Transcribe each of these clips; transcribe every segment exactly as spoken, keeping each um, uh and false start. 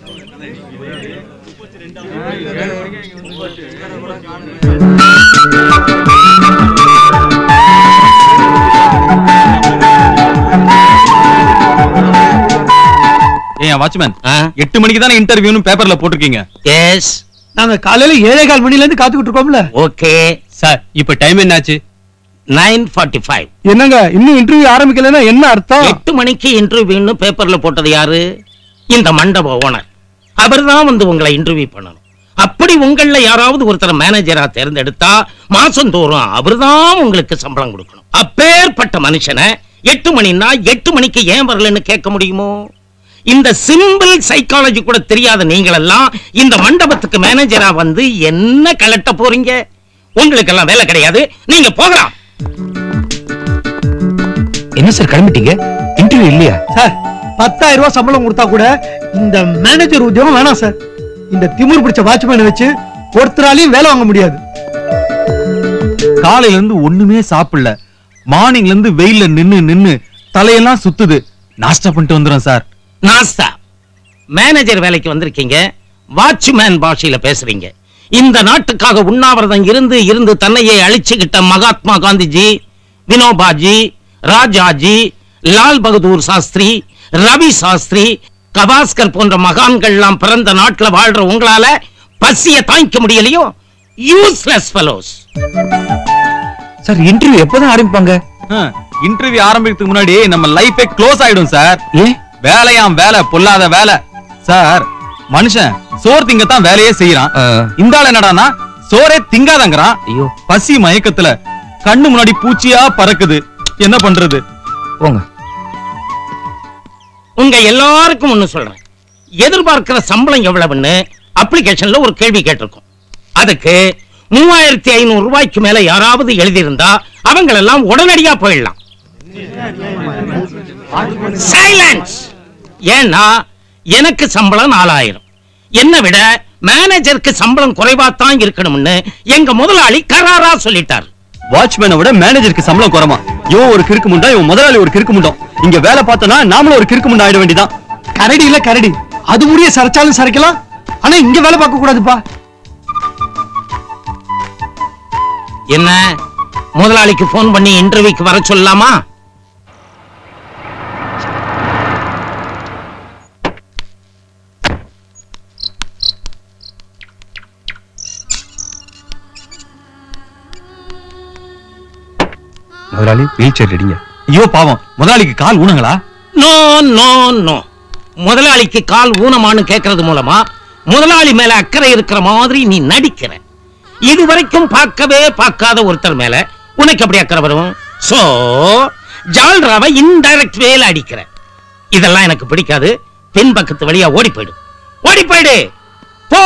ஏன் வாட்ச்மேன் எட்டு மணிக்கு தானே இன்டர்வியூன்னு பேப்பர்ல போட்டிருக்கீங்க? எஸ், நாங்க காலையில ஏழே கால் மணில இருந்து காத்துக்கிட்டு இருக்கோம்ல. ஓகே சார், இப்ப டைம் என்னாச்சு? Nine forty five. என்னங்க இன்னும் இன்டர்வியூ ஆரம்பிக்கலன்னா என்ன அர்த்தம்? எட்டு மணிக்கு இன்டர்வியூன்னு பேப்பர்ல போட்டது யாரு? இந்த மண்டப ஓனர். அவர்தான் வந்து உங்களை இன்டர்வியூ பண்ணணும். அப்படி உங்கள யாராவது ஒருத்தர் மேனேஜரா தேர்ந்தெடுத்தா மாசம் தோறும் அவர்தான் உங்களுக்கு சம்பளம் கொடுக்கணும். அப்பேற்பட்ட மனுஷனை எட்டு மணின்னா எட்டு மணிக்கு ஏன் வரலன்னு கேட்க முடியுமோ? இந்த சிம்பிள் சைக்காலஜி கூட தெரியாத நீங்களெல்லாம் இந்த மண்டபத்துக்கு மேனேஜரா வந்து என்ன கலட்ட போறீங்க? உங்களுக்கு எல்லாம் வேலை கிடையாது, நீங்க போகலாம். என்ன சார் கிளம்பிட்டீங்க? இன்டர்வியூ இல்லையா சார்? பத்தாயிரம் ரூபாய் சம்பளம் கொடுத்தா கூட இந்த மேனேஜர் உத்தியோகம் வேணாம் சார். இந்த திமிர் பிடிச்ச வாட்ச்மேன் வச்சு ஒருத்தராலையும் வேலை வாங்க முடியாது. காலையில இருந்து ஒண்ணுமே சாப்பிடல, மார்னிங்ல இருந்து வெயில்ல நின்னு நின்னு தலையெல்லாம் சுத்துது. நாஸ்டா பண்ணிட்டு வந்துடும் சார். நாஸ்தா? மேனேஜர் வேலைக்கு வந்திருக்கீங்க, வாட்ச்மேன் பாஷையில பேசுறீங்க. இந்த நாட்டுக்காக உண்ணாவிரதம் இருந்து இருந்து தன்னையே அழிச்சுக்கிட்ட மகாத்மா காந்திஜி, வினோபாஜி, ராஜாஜி, லால் பகதூர் சாஸ்திரி, ரவி சாஸ்திரி, கவாஸ்கர் போன்ற மகான்கள் எல்லாம் பிறந்த நாட்டுல வாழ்ற உங்களால பசிய தாங்கிக்க முடியலையோ? Useless fellows. சார் இன்டர்வியூ எப்பதான் ஆரம்பிப்பாங்க? இன்டர்வியூ ஆரம்பிக்கிறதுக்கு முன்னாடி நம்ம லைஃபே க்ளோஸ் ஆயிடும் சார். ஏன்? வேலையாம் வேலை, பொல்லாத வேலை சார். மனுஷன் சோறு திங்கத்தான் வேலையே செய்யறான். இந்த ஆள் என்னடானா சோறே திங்காதங்கிறான். ஐயோ, பசி மயக்கத்துல கண்ணு முன்னாடி பூச்சியா பறக்குது. என்ன பண்றது? போங்க. உங்க எல்லாருக்கும் ஒண்ணு சொல்றேன். எதிர்பார்க்கிற சம்பளம் எவ்வளவுன்னு அப்ளிகேஷன்ல ஒரு கேள்வி கேட்டிருக்கோம். அதுக்கு மூவாயிரத்தி ஐநூறு ரூபாய்க்கு மேல யாராவது எழுதியிருந்தா அவங்களெல்லாம் உடனடியா போயிடலாம். சைலன்ஸ். ஏன்னா எனக்கு சம்பளம் நாலாயிரம். என்ன விட மேனேஜருக்கு சம்பளம் குறைவாத்தான் இருக்கணும்னு எங்க முதலாளி கராரா சொல்லிட்டார். வாட்ச்மேனை விட மேனேஜருக்கு சம்பளம் குறைமா? இவன் ஒரு கிறுக்கு முண்டா, இவன் முதலாளி ஒரு கிறுக்கு முண்டம். இங்க வேலை பார்த்தோம்னா நாமளும் ஒரு கிறுக்கு முண்டா ஆயிட வேண்டியதான். கரடி இல்ல கரடி, அது முடிய சரைச்சாலும் சரைக்கலாம், ஆனா இங்க வேலை பார்க்க கூடாதுப்பா. என்ன முதலாளிக்கு போன் பண்ணி இன்டர்வியூக்கு வர சொல்லலாமா? முதலாளி வீல் சேர் ரெடிங்க. ஐயோ பாவம், முதலாளிக்கு கால் ஊனங்களா? No no no. முதலாளிக்கு கால் ஊனமானு கேட்கறது மூலமா முதலாளி மேல அக்கறை இருக்கிற மாதிரி நீ நடிக்கிற. இதுவரைக்கும் பார்க்கவே பார்க்காத ஒருத்தர் மேல உனக்கு எப்படி அக்கறை வரும்? சோ ஜால்ராவை இன்டைரக்ட் வேல அடிக்கிற. இதெல்லாம் எனக்கு பிடிக்காது. பின் பக்கத்து வழியா ஓடி போயிடு, ஓடி போயிடு, போ.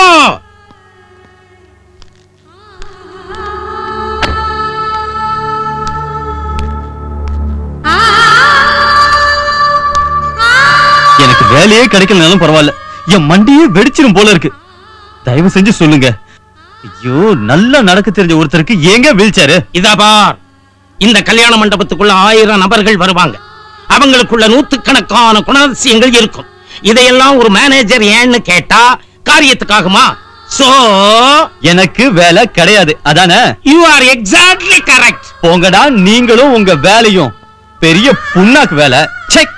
எனக்கு வேலையே கிடைக்கலனாலும் பரவாயில்ல, என் மண்டியே வெடிச்சிரும் போல இருக்கு. தயவு செஞ்சு சொல்லுங்க. ஐயோ, நல்லா நடக்க தெரிஞ்ச ஒருத்தருக்கு ஏங்க வீல் சேர்? இதா பார், இந்த கல்யாண மண்டபத்துக்குள்ள ஆயிரம் நபர்கள் வருவாங்க. அவங்களுக்குள்ள நூத்துக்கணக்கான குணாதிசயங்கள் இருக்கும். இதையெல்லாம் ஒரு மேனேஜர் ஏன்னு கேட்டா காரியத்துக்காகுமா? சோ எனக்கு வேலை கிடையாது, அதானே? You are exactly correct. போங்கடா, நீங்களும் உங்க வேலையும். பெரிய புண்ணாக்கு வேலை. செக்.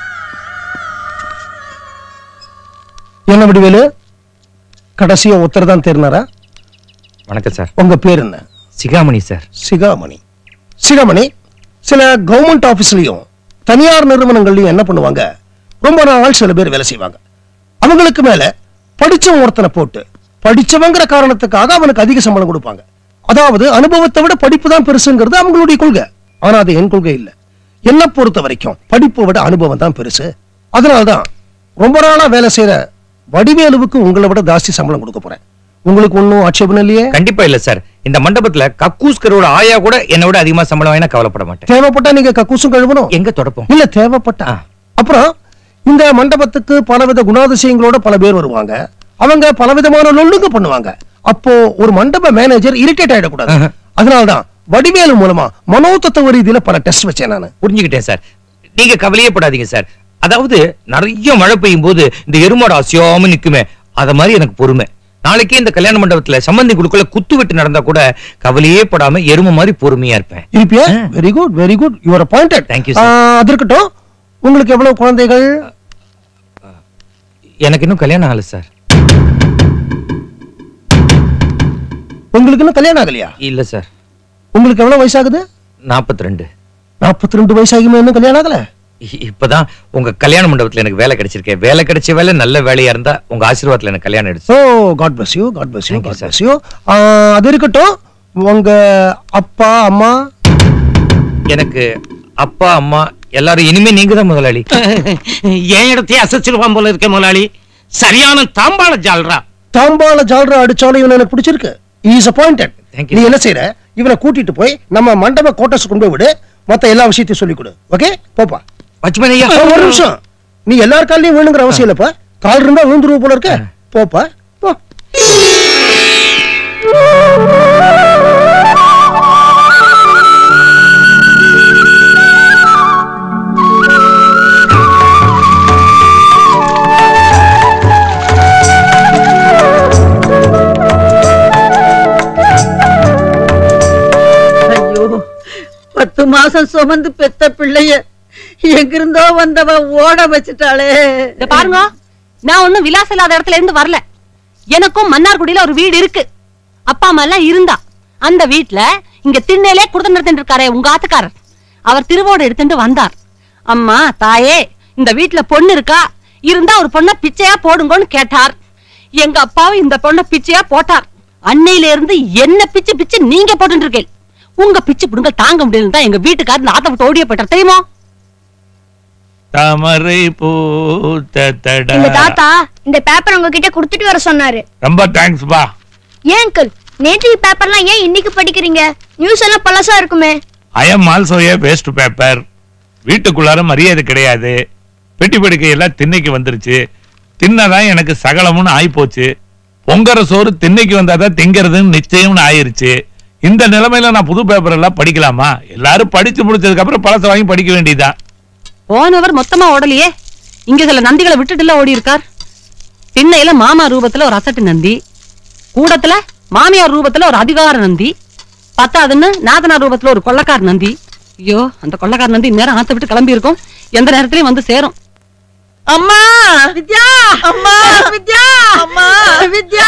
என்ன முடிவேலு, கடைசியா ஒருத்தர் தான் தேர்னாரா? வணக்கம் சார். உங்க பேர் என்ன? சிகாமணி சார். சிகாமணி. சிகாமணி, சில கவர்மெண்ட் ஆபீஸ்லயும் தனியார் நிறுவனங்கள்லயும் என்ன பண்ணுவாங்க, ரொம்ப நாள் சில பேர் வேலை செய்வாங்க. அவங்களுக்கு மேல படிச்சவன் ஒருத்தனை போட்டு படிச்சவங்கிற காரணத்துக்காக அவனுக்கு அதிக சம்பளம் கொடுப்பாங்க. அதாவது அனுபவத்தை விட படிப்பு தான் பெருசுங்கிறது அவங்களுடைய கொள்கை. ஆனா அது என் கொள்கை இல்ல. என்ன பொறுத்த வரைக்கும் படிப்பை விட அனுபவம் தான் பெருசு. அதனால்தான் ரொம்ப நாளா வேலை செய்யற வடிவேலுவுக்கு உங்களை விட ஜாஸ்தி சம்பளம் கொடுக்க போறேன். உங்களுக்கு ஒன்னும் ஆட்சேபம் இல்லையே? கண்டிப்பா இல்ல சார். இந்த மண்டபத்துல கக்கூஸ்கரோட ஆயா கூட என்னை விட அதிகமா சம்பளம் வேணா கவலைப்பட மாட்டேன். தேவைப்பட்டா நீங்க கக்கூசும் கழுவணும். எங்க தொடப்போம்? இல்ல, தேவைப்பட்டா. அப்புறம் இந்த மண்டபத்துக்கு பலவித குணாதிசயங்களோட பல பேர் வருவாங்க. அவங்க பலவிதமான லொல்லுங்க பண்ணுவாங்க. அப்போ ஒரு மண்டப மேனேஜர் இரிட்டேட் ஆயிடக்கூடாது. அதனால்தான் வடிவேலு மூலமா மனோதத்துவ ரீதியில பல டெஸ்ட் வச்சேன் நானு. புரிஞ்சுக்கிட்டேன் சார். நீங்க கவலையே படாதீங்க சார். அதாவது நிறைய மழை பெய்யும் போது இந்த எருமாடு அசியாம நிக்குமே, அத மாதிரி எனக்கு பொறுமை. நாளைக்கே இந்த கல்யாண மண்டபத்துல சம்பந்தி குழுக்குள்ள குத்து வெட்டு நடந்தா கூட கவலையே படாம எருமை மாதிரி பொறுமையா இருப்பேன். இருப்பியா? Very good very good, you are appointed. Thank you, sir. அது இருக்கட்டும், உங்களுக்கு எவ்வளவு குழந்தைகள்? எனக்கு இன்னும் கல்யாணம் ஆகல சார். உங்களுக்கு இன்னும் கல்யாணம் ஆகலையா? இல்ல சார். உங்களுக்கு எவ்வளவு வயசாகுது? நாற்பத்தி ரெண்டு. நாற்பத்தி ரெண்டு வயசாகுமே இன்னும் கல்யாணம் ஆகல? இப்பதான் உங்க கல்யாண மண்டபத்துல எனக்கு வேலை கிடைச்சிருக்கேன். வேலை கிடைச்ச வேலை நல்ல வேலையா இருந்தா உங்க ஆசீர்வாதத்துல எனக்கு கல்யாணம் எடுத்து. Oh God bless you, God bless you, God bless you. அது இருக்கட்டும், உங்க அப்பா அம்மா? எனக்கு அப்பா அம்மா எல்லாரும் இனிமே நீங்க தான் முதலாளி. என் இடத்தையே அசைச்சிருவான் போல இருக்க முதலாளி. சரியான தாம்பாள ஜால்ரா. தாம்பாள ஜால்ரா அடிச்சாலும் இவனை எனக்கு பிடிச்சிருக்கு. He is appointed. நீ என்ன செய்யற, இவனை கூட்டிட்டு போய் நம்ம மண்டப கோட்டர்ஸ் கொண்டு போய் விடு, மத்த எல்லா விஷயத்தையும் சொல்லி கொடு. ஓகே போப்பா. வாட்ச்மேன் ஐயா ஒரு நிமிஷம், நீ எல்லார் காலையும் வேணுங்கிற அவசியம் இல்லப்பா. கால் இருந்தா விழுந்துருவ போல இருக்க. போப்பா போ. பத்து மாசம் சுமந்து பெத்த பிள்ளைய எங்கிருந்தோ வந்தவ ஓட வச்சுட்டாளே. பாருங்க, நான் ஒண்ணும் விலாசம் இல்லாத இடத்துல இருந்து வரல. எனக்கும் மன்னார்குடியில ஒரு வீடு இருக்கு. அப்பா அம்மா எல்லாம் இருந்தா அந்த வீட்டுல இங்க திண்ணையிலே குடுத்து நடத்திட்டு இருக்காரே உங்க ஆத்துக்காரர், அவர் திருவோடு எடுத்துட்டு வந்தார். அம்மா தாயே, இந்த வீட்டுல பொண்ணு இருக்கா, இருந்தா ஒரு பொண்ண பிச்சையா போடுங்கன்னு கேட்டார். எங்க அப்பாவும் இந்த பொண்ண பிச்சையா போட்டார். அன்னையில இருந்து என்ன பிச்சு பிச்சு நீங்க போட்டு இருக்கேன். உங்க பிச்சு புடுங்க தாங்க முடியல தான் எங்க வீட்டுக்காரர் இந்த ஆத்த விட்டு ஓடிய போயிட்டார் தெரியுமா? தாமரை பூத்தடா. இந்த தாத்தா இந்த பேப்பர் உங்ககிட்ட கொடுத்துட்டு வர சொன்னாரு. ரொம்ப தேங்க்ஸ் பா. ஏன் அங்கிள், நேற்று பேப்பர்லாம் ஏன் இன்னைக்கு படிக்கிறீங்க? நியூஸ் எல்லாம் பழசா இருக்குமே. I am also a waste paper. வீட்டுக்குள்ளார மரியாதை கிடையாது. பெட்டி படுக்கை எல்லாம் திண்ணைக்கு வந்துருச்சு. தின்னதான் எனக்கு சகலமுன்னு ஆயி போச்சு. பொங்கற சோறு திண்ணைக்கு வந்தாதான் திங்கிறதுன்னு நிச்சயம்னு ஆயிருச்சு. இந்த நிலைமையில நான் புது பேப்பர் எல்லாம் படிக்கலாமா? எல்லாரும் படிச்சு முடிச்சதுக்கு அப்புறம் பழச வாங்கி படிக்க வேண்டியதுதான். போனவர் மொத்தமா ஓடலையே, இங்க சில நந்திகளை விட்டுட்டுல ஓடி இருக்கார். திண்ணையில மாமா ரூபத்துல ஒரு அசட்டு நந்தி, கூடத்துல மாமியார் ரூபத்துல ஒரு அதிகார நந்தி, பத்தாதுன்னு நாதனார் ரூபத்துல ஒரு கொள்ளக்கார நந்தி. ஐயோ, அந்த கொள்ளக்கார நந்தி நேரம் ஆத்த விட்டு கிளம்பி இருக்கும், எந்த நேரத்திலயும் வந்து சேரும். அம்மா வித்யா, அம்மா வித்யா, அம்மா வித்யா,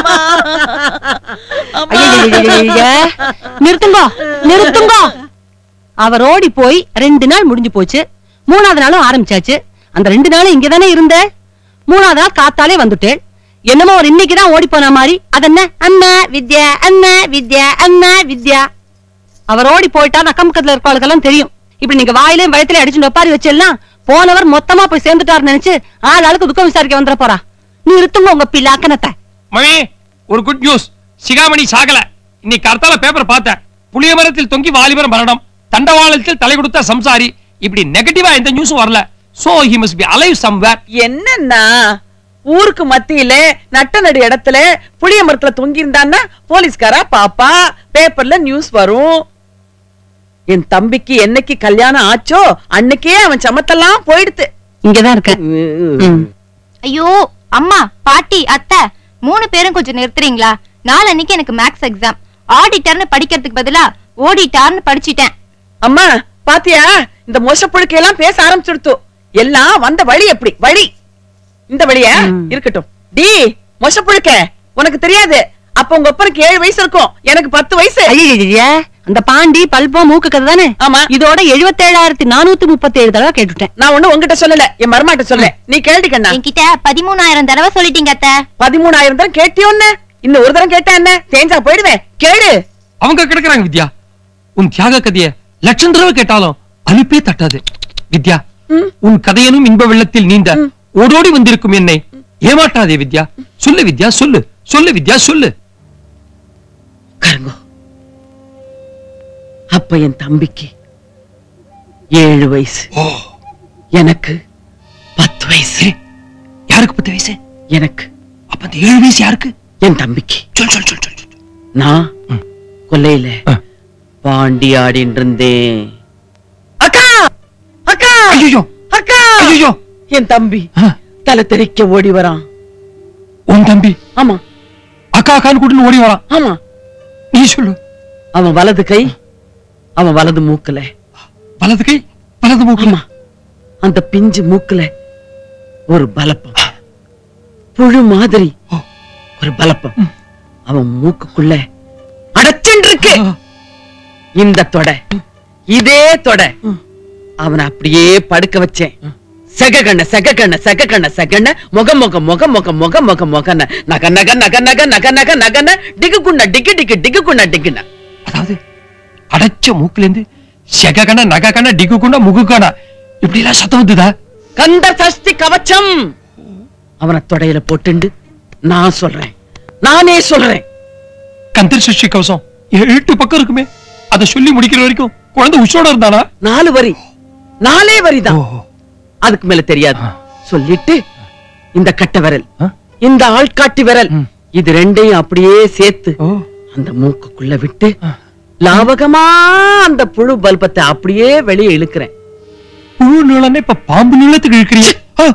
நிறுத்துங்க நிறுத்துங்க. அவர் ஓடி போய் ரெண்டு நாள் முடிஞ்சு போச்சு. மூணாவது நாளும் ஆரம்பிச்சாச்சு. அந்த ரெண்டு நாளும் இங்கதானே இருந்த. மூணாவது நாள் காத்தாலே வந்துட்டேன். என்னமோ ஒரு இன்னைக்குதான் ஓடி போன மாதிரி. அதென்ன அம்மா வித்யா, அம்மா வித்யா, அம்மா வித்யா. அவர் ஓடி போயிட்டா அக்கம் பக்கத்துல இருக்கவளுக்கெல்லாம் தெரியும். இப்படி நீங்க வாயிலையும் வயத்திலே அடிச்சு ஒப்பாரி வச்செல்லாம் போனவர் மொத்தமா போய் சேர்ந்துட்டாரு நினைச்சு ஆள் ஆளுக்கு துக்கம் விசாரிக்க வந்துட போறா. நீ இருத்துங்க உங்க பிள்ளாக்கனத்தை. மணி, ஒரு குட் நியூஸ். சிகாமணி சாகல. இன்னைக்கு கர்த்தால பேப்பர் பார்த்தேன். புளிய மரத்தில் தொங்கி வாலிபர் மரணம், தண்டவாளத்தில் தலை கொடுத்த சம்சாரி. இப்படி நெகட்டிவா எந்த நியூஸும் வரல. So he must be alive somewhere. என்னன்னா ஊருக்கு மத்தியில நட்ட நடு இடத்துல புளிய மரத்துல தொங்கி இருந்தான்னா போலீஸ்காரா பாப்பா, பேப்பர்ல நியூஸ் வரும். என் தம்பிக்கு என்னைக்கு கல்யாணம் ஆச்சோ அன்னைக்கே அவன் சமத்தெல்லாம் போயிடுத்து. இங்கதான் இருக்க. ஐயோ அம்மா, பாட்டி, அத்தை மூணு பேரும் கொஞ்சம் நிறுத்துறீங்களா? நாளன்னைக்கு எனக்கு மேக்ஸ் எக்ஸாம். ஆடிட்டர்னு படிக்கிறதுக்கு பதிலா ஓடிட்டார்னு படிச்சிட்டேன். அம்மா பாத்தியா, இந்த மோசப்புழுக்கையெல்லாம் பேச ஆரம்பிச்சுடுத்து. எல்லாம் வந்த வழி எப்படி வழி? இந்த வழியா இருக்கட்டும். டி மோசப்புழுக்க, உனக்கு தெரியாது. அப்ப உங்க அப்பனுக்கு ஏழு வயசு இருக்கும், எனக்கு பத்து வயசு. ஐயா, அந்த பாண்டி பல்பம் மூக்கு கதை தானே? ஆமா. இதோட எழுபத்தி ஏழாயிரத்தி நானூத்தி முப்பத்தி ஏழு தடவை கேட்டுட்டேன். நான் ஒண்ணு உங்ககிட்ட சொல்லல, என் மருமாட்ட சொல்ல. நீ கேள்விக்கண்ணா என்கிட்ட பதிமூணாயிரம் தடவை சொல்லிட்டீங்க அத்தை. பதிமூணாயிரம் தடவை கேட்டியோன்னு இன்னும் ஒரு தடவை கேட்டா என்ன? தேஞ்சா போயிடுவேன். கேளு. அவங்க கிடக்குறாங்க வித்யா. உன் தியாக கதைய லட்சம் தடவை கேட்டாலும் அலுப்பே தட்டாது. வித்யா, உன் கதையனும் இன்ப வெள்ளத்தில் நீந்த ஓடோடி வந்திருக்கும் என்னை ஏமாட்டாதே வித்யா. சொல்லு வித்யா, சொல்லு சொல்லு வித்யா, சொல்லு. கருங்கோ, அப்ப என் தம்பிக்கு ஏழு வயசு, எனக்கு பத்து வயசு. யாருக்கு பத்து வயசு? எனக்கு. அப்ப அந்த ஏழு வயசு யாருக்கு? என் தம்பிக்கு. சொல் சொல் சொல் சொல். நான் கொல்லையில பாண்டி ஆடின்னு இருந்தேன். அக்கா அக்கா ஐயோ அக்கா ஐயோ என் தம்பி தலை தெறிக்க ஓடி வரான். உன் தம்பி? ஆமா. அக்கா அக்கான்னு கூட்டின்னு ஓடி வரான்? ஆமா. நீ சொல்லு. அவன் வலது கை, அவன் வலது மூக்குல. வலது கை வலது மூக்குல? அந்த பிஞ்சு மூக்குல ஒரு பலப்பம், புழு மாதிரி ஒரு பலப்பம் அவன் மூக்குக்குள்ள அடைச்சுருக்கு. இந்த தொடை, இதே தொடை அவனை அப்படியே படுக்க வச்சேன். செககண்ண செககண்ண செககண்ண செகண்ண முக முக முக முக முக முக முகன நக நக நக நக நக நக நகன டிகு குண்ண டிகு டிகு டிகு குண்ண டிகுன. அதாவது அடைச்ச மூக்குல இருந்து செககண்ண நககண்ண டிகு குண்ண முகுகண்ண இப்படி எல்லாம் சத்தம் வந்துதா? கந்த சஷ்டி கவச்சம் அவனை தொடையில போட்டுண்டு நான் சொல்றேன், நானே சொல்றேன். கந்தர் சஷ்டி கவசம் எட்டு பக்கம் இருக்குமே, அதை சொல்லி முடிக்கிற வரைக்கும் குழந்தை உச்சோட இருந்தானா? நாலு வரி, நாலே வரிதான், அதுக்கு மேல தெரியாது. சொல்லிட்டு இந்த கட்ட விரல், இந்த ஆள்காட்டி விரல், இது ரெண்டையும் அப்படியே சேர்த்து அந்த மூக்குக்குள்ள விட்டு லாவகமா அந்த புழு பல்பத்தை அப்படியே வெளியே இழுக்கிறேன். புழு நீளம்னா இப்ப பாம்பு நீளத்துக்கு இழுக்கிறீங்க.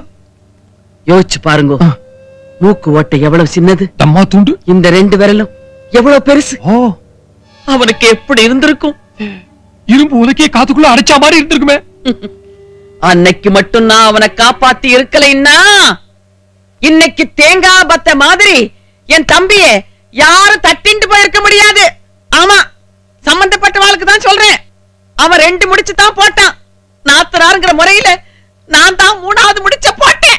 யோசிச்சு பாருங்க, மூக்கு ஓட்டை எவ்வளவு சின்னது, தம்மா தூண்டு. இந்த ரெண்டு விரலும் எவ்வளவு பெருசு. அவனுக்கு எப்படி இருந்திருக்கும்? இரும்பு உலக்கையே காத்துக்குள்ள அடைச்சா மாதிரி இருந்திருக்குமே. அன்னைக்கு மட்டும் நான் அவனை காப்பாத்தி இருக்கலைன்னா இன்னைக்கு தேங்காய் பத்த மாதிரி என் தம்பியை யாரும் தட்டிண்டு போயிருக்க முடியாது. ஆமா, சம்பந்தப்பட்ட வாழ்க்கை தான் சொல்றேன். அவன் ரெண்டு முடிச்சு தான் போட்டான். நாத்தனாருங்கிற முறையில நான் தான் மூணாவது முடிச்ச போட்டேன்.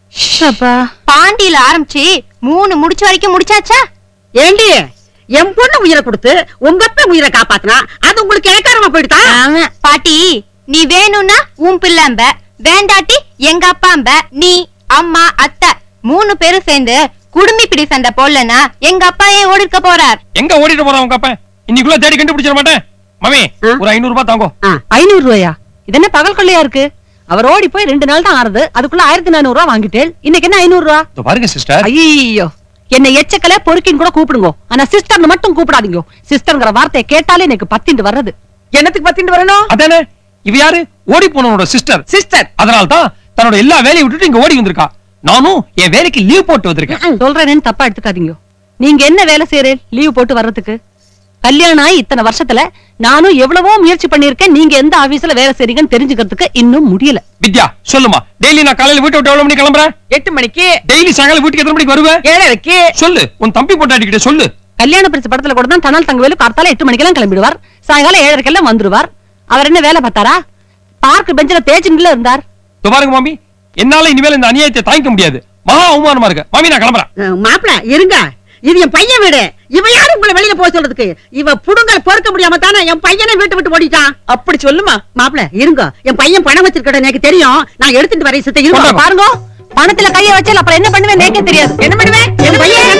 பாண்டியில ஆரம்பிச்சு மூணு முடிச்சு வரைக்கும் முடிச்சாச்சா? ஏண்டி, என் பொண்ணு உயிரை கொடுத்து உங்க அப்பா உயிரை காப்பாத்தினா அது உங்களுக்கு இழக்காரமா போயிடுதா? பாட்டி, நீ வேணும்னா உன் பிள்ளைம்ப, வேண்டாட்டி எங்க அப்பாம்ப, நீ அம்மா அத்தை மூணு பேரும் சேர்ந்து குடுமி பிடி சண்டை போடலன்னா எங்க அப்பா ஏன் ஓடி இருக்க போறார்? எங்க ஓடிட்டு போறான் உங்க அப்பா? இன்னைக்குள்ள தேடி கண்டுபிடிச்சிட மாட்டேன். மம்மி, ஒரு ஐநூறு ரூபாய் தாங்கோ. ஐநூறு ரூபாயா? இது என்ன பகல் கொள்ளையா இருக்கு? அவர் ஓடி போய் ரெண்டு நாள் தான் ஆறுது, அதுக்குள்ள ஆயிரத்தி நானூறு ரூபாய் வாங்கிட்டேன். இன்னைக்கு என்ன ஐநூறு ரூபா? பாருங்க சிஸ்டர். ஐயோ, என்ன எச்சக்கல பொறுக்கின்னு கூட கூப்பிடுங்க, ஆனா சிஸ்டர்னு மட்டும் கூப்பிடாதீங்க. சிஸ்டர்ங்கிற வார்த்தையை கேட்டாலே எனக்கு பத்திண்டு வர்றது. என்னத்துக்கு பத்திண்டு வரணும்? அதானே, இவ யாரு? ஓடி போனவனோட சிஸ்டர். சிஸ்டர். அதனால தான் தன்னோட எல்லா வேலையை விட்டுட்டு இங்க ஓடி வந்திருக்கா. நானும் என் வேலைக்கு லீவ் போட்டு வந்திருக்கேன். சொல்றேன்னு தப்பா எடுத்துக்காதீங்க. நீங்க என்ன வேலை செய்யறேன் லீவ் போட்டு வர்றதுக்கு? கல்யாணம் ஆகி இத்தனை வருஷத்துல நானும் எவ்வளவோ முயற்சி பண்ணிருக்கேன். நீங்க எந்த ஆபீஸ்ல வேலை செய்றீங்கன்னு தெரிஞ்சுக்கிறதுக்கு இன்னும் முடியல. வித்யா, சொல்லுமா, டெய்லி நான் காலையில வீட்டை விட்டு எவ்வளவு மணிக்கு கிளம்புறேன்? எட்டு மணிக்கு. டெய்லி சாயங்காலம் வீட்டுக்கு எத்தனை மணிக்கு வருவேன்? ஏழரைக்கு. சொல்லு, உன் தம்பி பொண்டாட்டிக்கிட்ட சொல்லு. கல்யாண பரிசு படத்துல கூட தான் தனால் தங்கவேலு கார்த்தால எட்டு மணிக்கெல்லாம் கிளம்பிடுவார், சாயங்காலம் ஏழரைக்கெல்லாம் வந்துருவார். அவர் என்ன வேலை பார்த்தாரா? பார்க் பெஞ்சில தேய்ச்சில இருந்தார். பாருங்க மாமி, என்னால இனிமேல் இந்த அநியாயத்தை தாங்கிக்க முடியாது. மகா அவமானமா இருக்கு. மாமி, நான் கிளம்புறேன். மாப்பிள இருங்க, இது என் பையன் வீடு. இவ யாரு உங்களை வெளியில போக சொல்றதுக்கு? இவ புடுங்கல் பொறுக்க முடியாம தானே என் பையனை வீட்டு விட்டு ஓடிட்டான். அப்படி சொல்லுமா? மாப்பிள இருங்க, என் பையன் பணம் வச்சிருக்கட எனக்கு தெரியும். நான் எடுத்துட்டு வரேன். சித்த இருங்க. பாருங்க, பணத்துல கைய வச்சால் அப்புறம் என்ன பண்ணுவேன் எனக்கே தெரியாது. என்ன பண்ணுவேன்? என் பையன்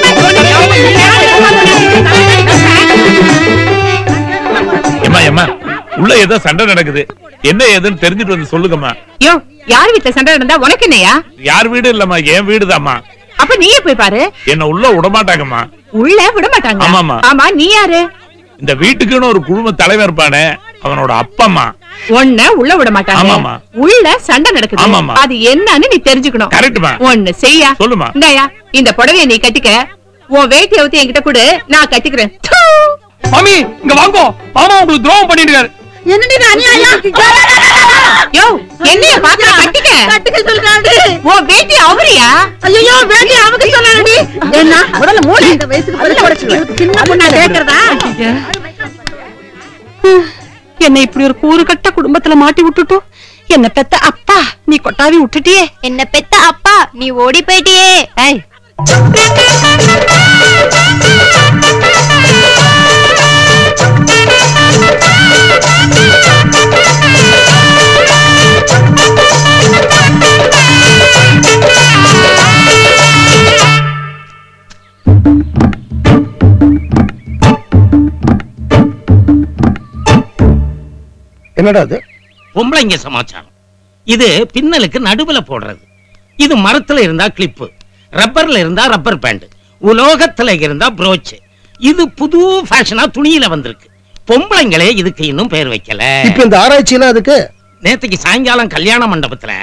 ஏமா ஏமா, உள்ள ஏதோ சண்டை நடக்குது, என்ன ஏதுன்னு தெரிஞ்சுட்டு வந்து சொல்லுங்கம்மா. யோ, யார் வீட்டுல சண்டை நடந்தா உனக்கு என்னையா? யார் வீடு இல்லம்மா, என் வீடுதாம்மா. அப்ப நீயே போய் பாரு. என்ன உள்ள விடமாட்டாங்கம்மா. உள்ள விட மாட்டாங்க? ஆமாமா. ஆமா, நீ யாரு? இந்த வீட்டுக்குன்னு ஒரு குடும்ப தலைவர் இருப்பானே, அவனோட அப்பம்மா. ஒண்ணு உள்ள விட மாட்டாங்க. ஆமாமா. உள்ள சண்டை நடக்குது. ஆமாமா. அது என்னன்னு நீ தெரிஞ்சுக்கணும். கரெக்ட்மா. ஒண்ணு செய்யா. சொல்லுமா. இந்தாயா, இந்த புடவைய நீ கட்டிக்க. உன் வேட்டியை ஊத்தி என்கிட்ட கொடு, நான் கட்டிக்கிறேன். மாமி, இங்க வாங்கோ. மாமா உங்களுக்கு துரோகம் பண்ணிருக்காரு. என்னடி அநியாயம்? யோ, என்னைய பாக்குற? கட்டிக்க கட்டிக்க சொல்றாடி. ஓ வேட்டி அவரியா? ஐயோ, வேட்டி அவங்க சொன்னாடி. என்ன முதல்ல மூளை இந்த வயசுக்கு முதல்ல உடைச்சு சின்ன பொண்ணா கேக்குறதா? என்ன இப்படி ஒரு கூறு கட்ட குடும்பத்துல மாட்டி விட்டுட்டு என்ன பெத்த அப்பா நீ கொட்டாவி விட்டுட்டியே. என்ன பெத்த அப்பா நீ ஓடி போயிட்டியே. ஏய், என்னடா அது? பொம்பளைங்க சமாச்சாரம். இது பின்னலுக்கு நடுவுல போடுறது. இது மரத்துல இருந்தா கிளிப்பு, ரப்பர்ல இருந்தா ரப்பர் பேண்ட், உலோகத்துல இருந்தா ப்ரோச். இது புது ஃபேஷனா துணியில வந்திருக்கு. பொம்பளைங்களே இதுக்கு இன்னும் பேர் வைக்கல. இப்ப இந்த ஆராய்ச்சியில அதுக்கு நேத்துக்கு சாயங்காலம் கல்யாண மண்டபத்துல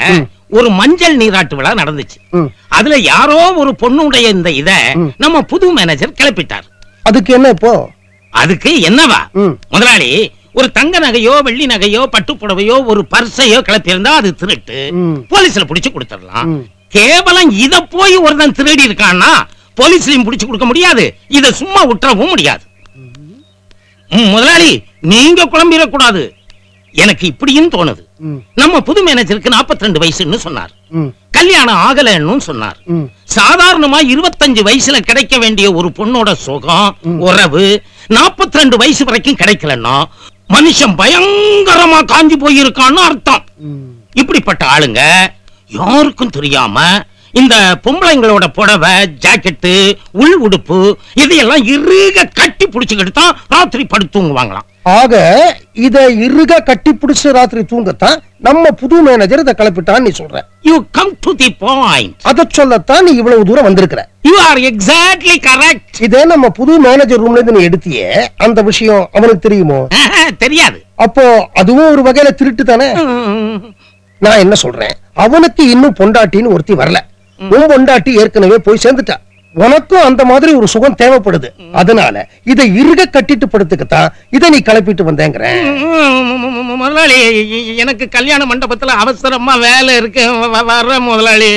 ஒரு மஞ்சள் நீராட்டு விழா நடந்துச்சு. அதுல யாரோ ஒரு பொண்ணுடைய இந்த இத நம்ம புது மேனேஜர் கிளப்பிட்டார். அதுக்கு என்ன இப்போ? அதுக்கு என்னவா முதலாளி, ஒரு தங்க நகையோ வெள்ளி நகையோ பட்டு புடவையோ ஒரு பர்சையோ கிளப்பியிருந்தா அது திருட்டு, போலீஸ்ல புடிச்சு கொடுத்துடலாம். கேவலம் இத போய் ஒருத்தன் திருடி இருக்கான்னா போலீஸ்லயும் புடிச்சு கொடுக்க முடியாது, இத சும்மா விட்டுறவும் முடியாது. முதலாளி நீங்க குழம்பிடக்கூடாது. எனக்கு இப்படியும் தோணுது. நம்ம புது மேனேஜருக்கு நாற்பத்தி ரெண்டு வயசுன்னு சொன்னார், கல்யாணம் ஆகலன்னு சொன்னார். சாதாரணமா இருபத்தஞ்சு வயசுல கிடைக்க வேண்டிய ஒரு பொண்ணோட சுகம் உறவு நாற்பத்தி ரெண்டு வயசு வரைக்கும் கிடைக்கலன்னா மனுஷன் பயங்கரமா காஞ்சி போயிருக்கான்னு அர்த்தம். இப்படிப்பட்ட ஆளுங்க யாருக்கும் தெரியாம இந்த பொம்பளைங்களோட புடவை ஜாக்கெட்டு உள் உடுப்பு இதையெல்லாம் இறுக கட்டி புடிச்சுக்கிட்டு தான் ராத்திரி படுத்து தூங்குவாங்களாம். ஆக இத இறுக கட்டி பிடிச்ச ராத்திரி தூங்கத்தான் நம்ம புது மேனேஜர் இத கிளப்பிட்டான்னு நீ சொல்ற. You come to the point. அத சொல்லத்தான் நீ இவ்வளவு தூரம் வந்திருக்கிற. You are exactly correct. இதே நம்ம புது மேனேஜர் ரூம்ல இருந்து நீ எடுத்தியே அந்த விஷயம் அவனுக்கு தெரியுமோ? தெரியாது. அப்போ அதுவும் ஒரு வகையில திருட்டு தானே. நான் என்ன சொல்றேன், அவனுக்கு இன்னும் பொண்டாட்டின்னு ஒருத்தி வரல, உன் பொண்டாட்டி ஏற்கனவே போய் சேர்ந்துட்டா. உனக்கும் அந்த மாதிரி ஒரு சுகம் தேவைப்படுது. அதனால இதை இறுக கட்டிட்டு படுத்துக்கத்தான் இதை நீ கிளப்பிட்டு வந்தேங்கிற. முதலாளி எனக்கு கல்யாண மண்டபத்துல அவசரமா வேலை இருக்கு, வர்ற முதலாளி.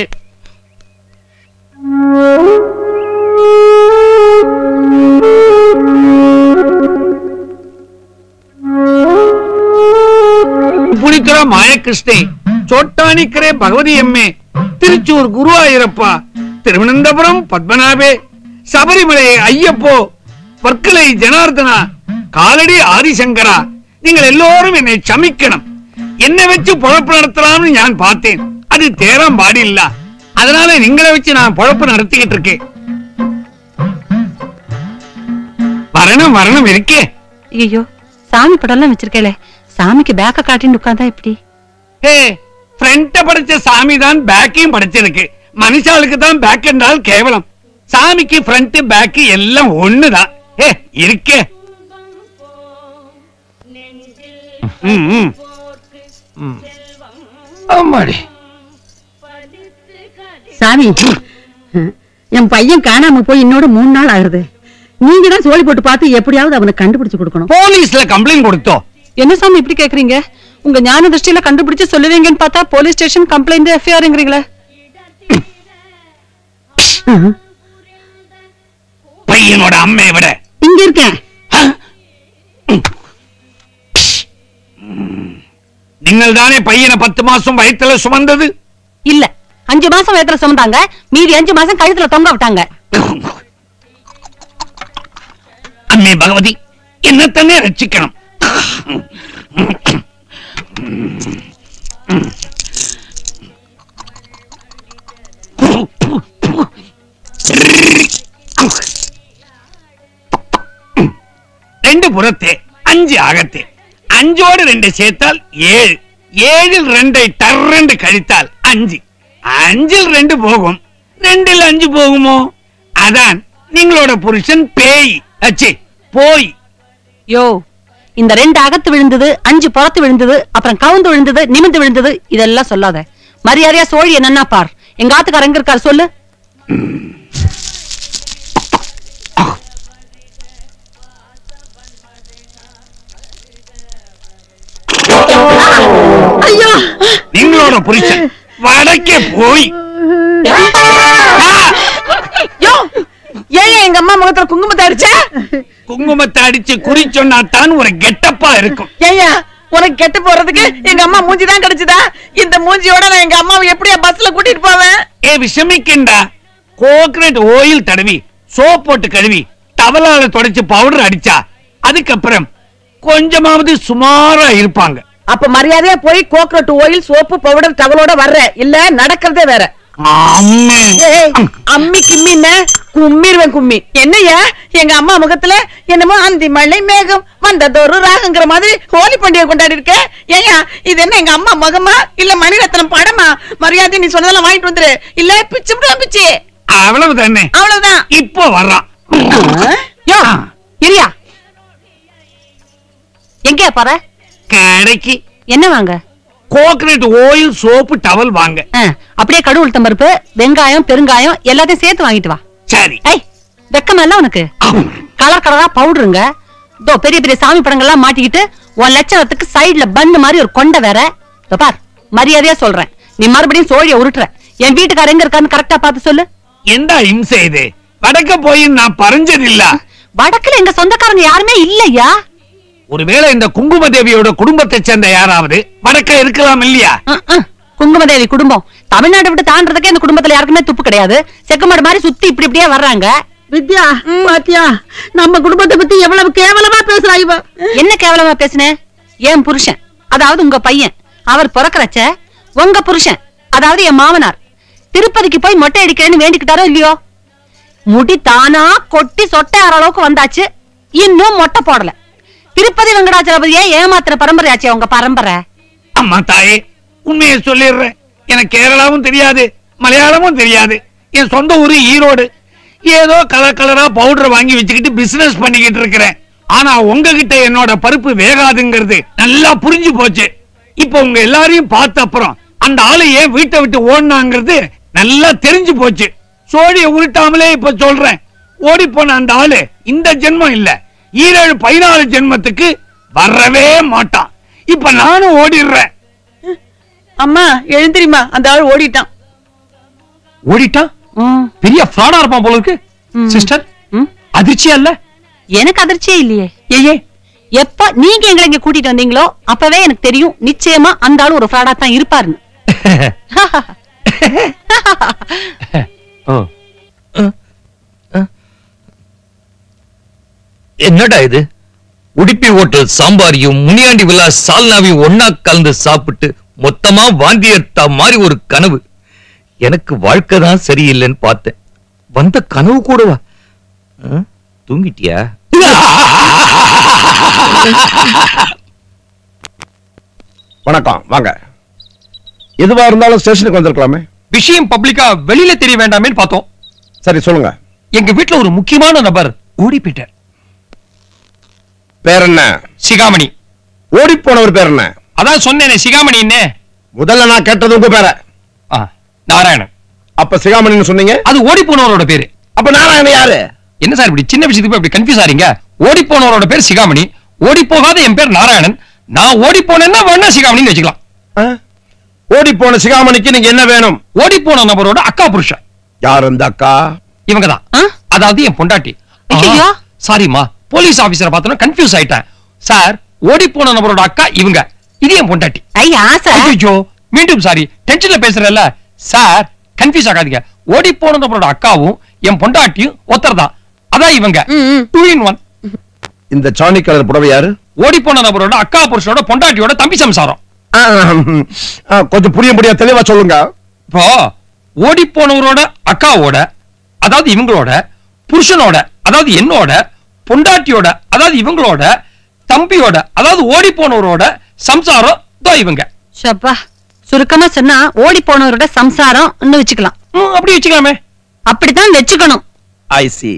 புளிக்கிற மாயகிருஷ்ணே, சோட்டானிக்கரே பகவதி எம்மே, திருச்சூர் குருவாயூரப்பா, திருவனந்தபுரம் பத்மநாபே, சபரிமலை ஐயப்போ, வர்க்கலை ஜனார்தனா, காலடி ஆதிசங்கரா, நீங்கள் எல்லோரும் என்னை சமிக்கணும். என்ன வச்சு பொழப்பு நடத்தலாம்னு நான் பார்த்தேன், அது தேரம் பாடில்ல. அதனால நீங்களை வச்சு நான் பொழப்பு நடத்திக்கிட்டு இருக்கேன். வரணும் வரணும் இருக்கே. ஐயோ சாமி படம் வச்சிருக்கேன், சாமிக்கு பேக்க காட்டின்னு உட்கார்ந்தா எப்படி? ஹே, ஃப்ரண்ட படைச்ச சாமி தான் பேக்கையும் படைச்சிருக்கு. மனுஷாளுக்கு தான் பேக் என்றால் கேவலம், சாமிக்கு ஃப்ரண்ட் பேக் எல்லாம் ஒண்ணுதான். ஏ இருக்கே. சாமி, என் பையன் காணாம போய் இன்னோட மூணு நாள் ஆகுது. நீங்க தான் சோழி போட்டு பார்த்து எப்படியாவது அவனை கண்டுபிடிச்சு கொடுக்கணும். போலீஸ்ல கம்ப்ளைண்ட் கொடுத்தோம். என்ன சாமி இப்படி கேக்குறீங்க? உங்க ஞான திருஷ்டியில கண்டுபிடிச்சு சொல்லுவீங்கன்னு பார்த்தா போலீஸ் ஸ்டேஷன் கம்ப்ளைண்ட் எஃப்ஐஆர்ங்கறீங்களே. பையனோட அம்மையை விட இங்க இருக்கேன். நீங்கள் தானே பையனை பத்து மாசம் வயிற்றுல சுமந்தது? இல்ல, அஞ்சு மாசம் வயிற்றுல சுமந்தாங்க, மீதி அஞ்சு மாசம் கழுத்துல தொங்க விட்டாங்க. அம்மே பகவதி, என்னத்தனே ரட்சிக்கணும். ரெண்டு புறத்தே அஞ்சு அகத்தே, அஞ்சோடு ரெண்டு சேர்த்தால் ஏழு, ஏழில் ரெண்டை டர்ரெண்டு கழித்தால் அஞ்சு, அஞ்சில் ரெண்டு போகும், ரெண்டில் அஞ்சு போகுமோ? அதான் நீங்களோட புருஷன் பேய் அச்சே போய். யோ, இந்த ரெண்டு அகத்து விழுந்தது, அஞ்சு புறத்து விழுந்தது, அப்புறம் கவுந்து விழுந்தது, நிமிந்து விழுந்தது, இதெல்லாம் சொல்லாத. மரியாதையா சோழி என்னன்னா பார். எங்க ஆத்துக்கார எங்க இருக்காரு சொல்லு. ஐயோ, நீங்களோட புருஷன் வடக்கே போய். ஏன் எங்க அம்மா முகத்துல குங்குமத்தை அடிச்ச? குங்குமத்தை அடிச்சு குறி சொன்னா தான் ஒரு கெட்டப்பா இருக்கும். ஏயா உனக்கு கெட்டு போறதுக்கு எங்க அம்மா மூஞ்சி தான் கிடைச்சதா? இந்த மூஞ்சியோட நான் எங்க அம்மாவை எப்படியா பஸ்ல கூட்டிட்டு போவேன்? ஏ விஷமிக்கண்டா, கோகனட் ஆயில் தடவி சோப் போட்டு கழுவி டவலால தொடச்சு பவுடர் அடிச்சா அதுக்கப்புறம் கொஞ்சமாவது சுமாரா இருப்பாங்க. அப்ப மரியாதையா போய் கோகனட் ஆயில் சோப்பு பவுடர் டவலோட வர்ற, இல்ல நடக்கிறதே வேற. அம்மி கிம்மின்னு கும்மிருவேன் கும்மி. என்னையா எங்க அம்மா முகத்துல என்னமோ அந்தி மழை மேகம் வந்ததொரு ராகங்கிற மாதிரி ஹோலி பண்டிகை கொண்டாடி இருக்க. ஏயா இது என்ன எங்க அம்மா முகமா இல்ல மணிரத்னம் படமா? மரியாதை நீ சொன்னதெல்லாம் வாங்கிட்டு வந்துரு, இல்ல பிச்சு பிச்சு. அவ்வளவு தானே, அவ்வளவுதான். இப்போ வர்றான். இரியா, எங்கயா பாரு? கடைக்கு. என்ன வாங்க? கோகனட் ஆயில் சோப்பு டவல் வாங்க. அப்படியே கடுகு உளுத்தம் பருப்பு வெங்காயம் பெருங்காயம் எல்லாத்தையும் சேர்த்து வாங்கிட்டு வா. சரி. ஐய் வெக்கமல்ல உனக்கு? கலர் கலரா பவுடருங்க. இதோ பெரிய பெரிய சாமி படங்கள்லாம் மாட்டிக்கிட்டு உன் லட்சணத்துக்கு சைடுல பந்து மாதிரி ஒரு கொண்டை வேற. பார் மரியாதையா சொல்றேன், நீ மறுபடியும் சோழிய உருட்டுற. என் வீட்டுக்கார எங்க இருக்கான்னு கரெக்டா பார்த்து சொல்லு. எந்த இம்சை இது? வடக்க போய் நான் பறிஞ்சது இல்ல. வடக்குல எங்க சொந்தக்காரங்க யாருமே இல்லையா? ஒருவேளை இந்த குங்குமதேவியோட குடும்பத்தை சேர்ந்த யாராவது வடக்க இருக்கலாம் இல்லையா? குங்குமதேவி குடும்பம் தமிழ்நாட்டை விட்டு தாண்டறதுக்கே இந்த குடும்பத்துல யாருக்குமே துப்பு கிடையாது. செக்கமாடு மாதிரி சுத்தி இப்படி இப்படியே வர்றாங்க. வித்யா பாத்தியா நம்ம குடும்பத்தை பத்தி எவ்வளவு கேவலமா பேசுறா இவ. என்ன கேவலமா பேசுனே? என் புருஷன் அதாவது உங்க பையன் அவர் பிறக்கறச்ச உங்க புருஷன் அதாவது என் மாமனார் திருப்பதிக்கு போய் மொட்டை அடிக்கிறேன்னு வேண்டிக்கிட்டாரோ இல்லையோ, முடி தானா கொட்டி சொட்டை ஆற அளவுக்கு வந்தாச்சு, இன்னும் மொட்டை போடல. திருப்பதி வெங்கடாச்சலபதியே ஏமாத்துற பரம்பரையாச்சே உங்க பரம்பரை. அம்மா தாயே, உண்மையை சொல்லிடுறேன். எனக்கு கேரளாவும் தெரியாது மலையாளமும் தெரியாது. என் சொந்த ஊரு ஈரோடு. ஏதோ கலர் கலரா பவுடர் வாங்கி வச்சுக்கிட்டு பிசினஸ் பண்ணிக்கிட்டு இருக்கிறேன். ஆனா உங்ககிட்ட என்னோட பருப்பு வேகாதுங்கிறது நல்லா புரிஞ்சு போச்சு. இப்ப உங்க எல்லாரையும் பார்த்த அப்புறம் அந்த ஆளு ஏன் வீட்டை விட்டு ஓடினாங்கிறது நல்லா தெரிஞ்சு போச்சு. சோழிய உருட்டாமலே இப்ப சொல்றேன், ஓடி போன அந்த ஆளு இந்த ஜென்மம் இல்ல, ஈரேழு பதினாலு ஜென்மத்துக்கு வரவே மாட்டான். இப்ப நானும் ஓடிடுறேன். அம்மா எழுந்திரிமா, அந்த ஆள் ஓடிட்டான். ஓடிட்டான்? பெரிய ஃப்ராடா இருப்பான் போல இருக்கு. சிஸ்டர் அதிர்ச்சியா இல்ல? எனக்கு அதிர்ச்சியே இல்லையே. ஏயே எப்ப நீங்க எங்களை இங்க கூட்டிட்டு வந்தீங்களோ அப்பவே எனக்கு தெரியும் நிச்சயமா அந்த ஆளு ஒரு ஃப்ராடா தான் இருப்பாருன்னு. என்னடா இது? உடுப்பி ஹோட்டல் சாம்பாரியும் முனியாண்டி விழா சால்னாவையும் ஒன்னா கலந்து சாப்பிட்டு மொத்தமா வாந்தி எடுத்தா மாதிரி ஒரு கனவு. எனக்கு வாழ்க்கை தான் சரியில்லைன்னு பார்த்தேன். வந்த கனவு கூடவா? தூங்கிட்டியா? வணக்கம், வாங்க. எதுவா இருந்தாலும் ஸ்டேஷனுக்கு வந்திருக்கலாமே. விஷயம் பப்ளிக்கா வெளியில தெரிய வேண்டாமே பார்த்தோம். சரி சொல்லுங்க. எங்க வீட்டுல ஒரு முக்கியமான நபர் ஓடி போயிட்டார். பேர் என்ன? சிகாமணி. ஓடி போனவர் பேர் என்ன? அதான் சொன்னேனே சிகாமணி. என்ன முதல்ல நான் கேட்டது உங்க பேர. நாராயணன். அப்ப சிகாமணின்னு சொன்னீங்க. அது ஓடி போனவரோட பேரு. அப்ப நாராயணன் யாரு? என்ன சார் இப்படி சின்ன விஷயத்துக்கு அப்படி கன்ஃபியூஸ் ஆறீங்க? ஓடி போனவரோட பேர் சிகாமணி, ஓடி போகாத என் பேர் நாராயணன். நான் ஓடி போனேன்னா வேணா சிகாமணின்னு வச்சுக்கலாம். ஓடி போன சிகாமணிக்கு நீங்க என்ன வேணும்? ஓடி போன நபரோட அக்கா புருஷன். யார் அந்த அக்கா? இவங்கதான், அதாவது என் பொண்டாட்டி. சாரிமா, போலீஸ் ஆபீசரை பார்த்தோன்னா கன்ஃபியூஸ் ஆயிட்டேன். சார், ஓடி போன நபரோட அக்கா இவங்க, இது என் பொண்டாட்டி. ஐயோ மீண்டும் சாரி, டென்ஷன்ல பேசுறேன்ல. சார் கன்ஃபியூஸ் ஆகாதீங்க, ஓடி போன நபரோட அக்காவும் என் பொண்டாட்டியும் ஒருத்தர் தான். அதான் இவங்க, டூ இன் ஒன். இந்த சாணி கலர் புடவை யாரு? ஓடி போன நபரோட அக்கா புருஷனோட பொண்டாட்டியோட தம்பி சம்சாரம். கொஞ்சம் புரியும்படியா தெளிவா சொல்லுங்க. இப்போ ஓடி போனவரோட அக்காவோட அதாவது இவங்களோட புருஷனோட அதாவது என்னோட பொண்டாட்டியோட அதாவது இவங்களோட தம்பியோட அதாவது ஓடி போனவரோட சம்சாரம் தான் இவங்க. ஷப்பா, சுருக்கமா சொன்னா ஓடி போனவரோட சம்சாரம் வச்சுக்கலாம். அப்படி வச்சுக்கலாமே. அப்படித்தான் வச்சுக்கணும். ஐ சி.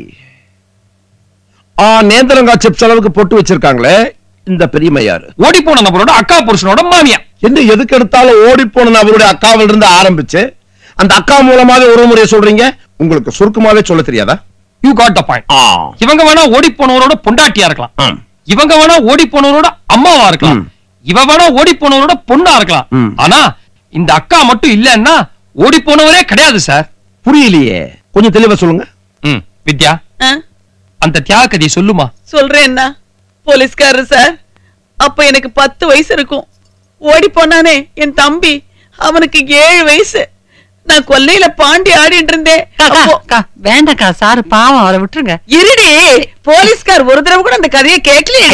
ஆ, நேந்திரங்கா சிப்ஸ் அளவுக்கு போட்டு வச்சிருக்காங்களே, இந்த பெரியம்மா யாரு? ஓடி போன நபரோட அக்கா புருஷனோட மாமியா. என்ன எதுக்கு எடுத்தாலும் ஓடி போன அவருடைய அக்காவில் இருந்து ஆரம்பிச்சு அந்த அக்கா மூலமாக ஒரு முறையை சொல்றீங்க. உங்களுக்கு சுருக்கமாவே சொல்ல தெரியாதா? You got the point. இவங்க வேணா ஓடி போனவரோட பொண்டாட்டியா இருக்கலாம், இவங்க வேணா ஓடி போனவரோட அம்மாவா இருக்கலாம், இவ வேணா ஓடி போனவரோட பொண்ணா இருக்கலாம். ஆனா இந்த அக்கா மட்டும் இல்லன்னா ஓடி போனவரே கிடையாது சார். புரியலையே, கொஞ்சம் தெளிவா சொல்லுங்க. ம் வித்யா, அந்த தியாக கதையை சொல்லுமா. சொல்றேன். என்ன போலீஸ்காரர் சார், அப்ப எனக்கு பத்து வயசு இருக்கும். ஓடி போனானே என் தம்பி, அவனுக்கு ஏழு வயசு. நான் கொல்லையில பாண்டி ஆடிட்டு இருந்தேன். வேண்டாக்கா சாரு, பாவம், அவரை விட்டுருங்க. இருடி, போலீஸ்கார் ஒரு தடவை கூட அந்த கதையை கேட்கலையே.